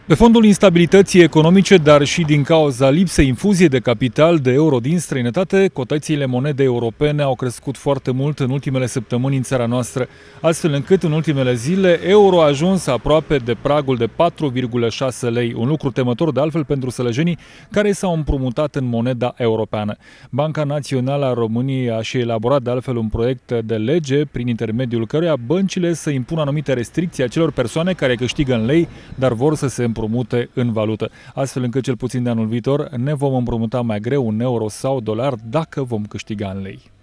Pe fondul instabilității economice, dar și din cauza lipsei infuziei de capital de euro din străinătate, cotațiile monedei europene au crescut foarte mult în ultimele săptămâni în țara noastră, astfel încât în ultimele zile euro a ajuns aproape de pragul de 4,6 lei, un lucru temător de altfel pentru sălăjenii care s-au împrumutat în moneda europeană. Banca Națională a României a și elaborat de altfel un proiect de lege prin intermediul căruia băncile să impună anumite restricții acelor persoane care câștigă în lei, dar vor să se împrumute în valută, astfel încât cel puțin de anul viitor ne vom împrumuta mai greu un euro sau dolar dacă vom câștiga în lei.